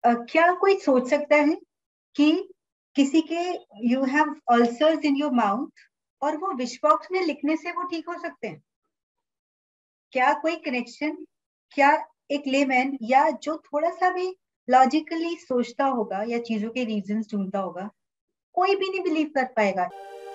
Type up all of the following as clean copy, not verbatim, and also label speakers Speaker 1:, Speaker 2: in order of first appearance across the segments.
Speaker 1: क्या कोई सोच सकता है कि किसी के you have ulcers in your mouth और वो विश बॉक्स में लिखने से वो ठीक हो सकते हैं? क्या कोई कनेक्शन? क्या एक लेमैन या जो थोड़ा सा भी लॉजिकली सोचता होगा या चीजों के रीजंस ढूंढता होगा, कोई भी नहीं बिलीव कर पाएगा?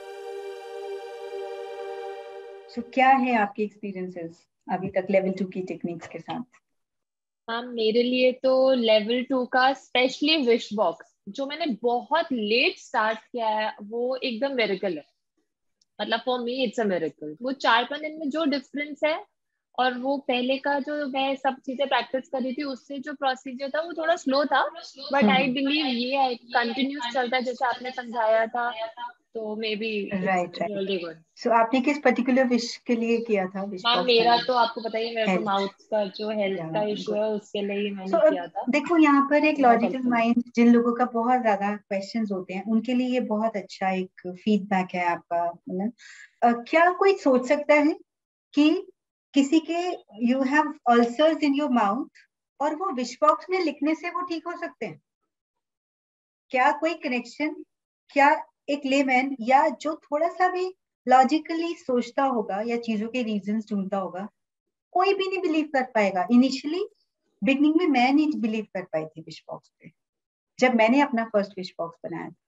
Speaker 1: सो क्या है आपके एक्सपीरियंसेस अभी तक लेवल 2 की टेक्निक्स के साथ?
Speaker 2: हाँ, मेरे लिए तो लेवल 2 का स्पेशली विश बॉक्स जो मैंने बहुत लेट स्टार्ट किया है वो एकदम मेरेकल है। मतलब for me it's a miracle. वो 4-5 दिन में जो डिफरेंस है, और वो पहले का जो मैं सब चीजें प्रैक्टिस कर रही थी उससे जो प्रोसीजर था वो थोड़ा स्लो था। बट आई बिलीव ये कंटिन्यूस चलता है जैसे आपने समझाया था, तो maybe it's
Speaker 1: right right.
Speaker 2: Really good.
Speaker 1: So आपने किस पर्टिकुलर विश के लिए किया था विश
Speaker 2: हाँ,
Speaker 1: बॉक्स
Speaker 2: मेरा
Speaker 1: बनाना?
Speaker 2: तो आपको पता ही है, मेरा तो
Speaker 1: हेल्थ।
Speaker 2: माउथ का जो हेल्थ
Speaker 1: या
Speaker 2: का इशू
Speaker 1: गुड।
Speaker 2: है उसके लिए ही
Speaker 1: सो
Speaker 2: मैंने
Speaker 1: अब
Speaker 2: किया था।
Speaker 1: देखो, यहाँ पर एक
Speaker 2: बहुत
Speaker 1: लॉजिकल
Speaker 2: हेल्पफुल।
Speaker 1: माइंड जिन लोगों का बहुत ज्यादा क्वेश्चंस होते हैं उनके लिए ये बहुत अच्छा एक फीडबैक है आपका, मतलब क्या कोई सोच सकता है कि किसी के you have ulcers in your mouth और वो विश बॉक्स में लिखने से वो ठीक हो सकते हैं? क्या कोई कनेक्शन? क्या एक लेमैन या जो थोड़ा सा भी लॉजिकली सोचता होगा या चीजों के रीजंस ढूंढता होगा, कोई भी नहीं बिलीव कर पाएगा? इनिशियली बिगनिंग में मैं नहीं बिलीव कर पाई थी विश बॉक्स पे, जब मैंने अपना फर्स्ट विश बॉक्स बनाया था।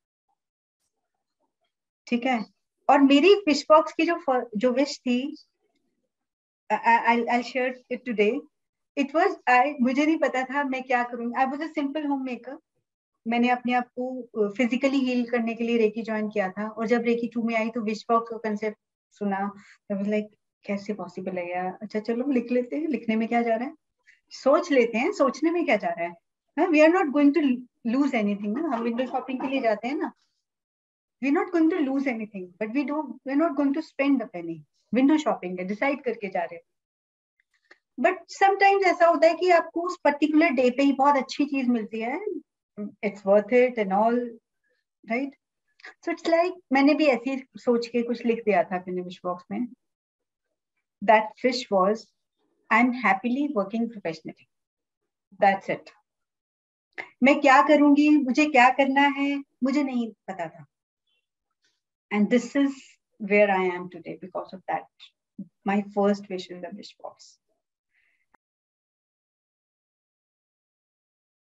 Speaker 1: ठीक है। और मेरी विश बॉक्स की जो विश थी, I share it today. It was, I मुझे नहीं पता था मैं क्या करूंगी। I was a simple homemaker. मैंने अपने आप को फिजिकली हील करने के लिए रेकी ज्वाइन किया था, और जब रेकी 2 में आई तो विश बॉक्स का कंसेप्ट सुना, तो वाज लाइक कैसे पॉसिबल है यार? अच्छा चलो लिख लेते हैं, लिखने में क्या जा रहा है, सोच लेते हैं, सोचने में क्या जा रहा है? We are not going to lose anything ना। हम विंडो शॉपिंग के लिए जाते हैं ना, we are not going to lose anything, but we are not going to spend the penny. Window shopping है, डिसाइड करके जा रहे हैं। बट समटाइम्स ऐसा होता है कि आपको उस पर्टिकुलर डे पे ही बहुत अच्छी चीज मिलती है, it's worth it and all, right? So it's like मैंने भी ऐसी सोच के कुछ लिख दिया था अपने विश बॉक्स में। That wish was, I am happily working professionally, that's it. मैं क्या करूंगी, मुझे क्या करना है, मुझे नहीं पता था। And this is where I am today because of that, my first wish in the wish box.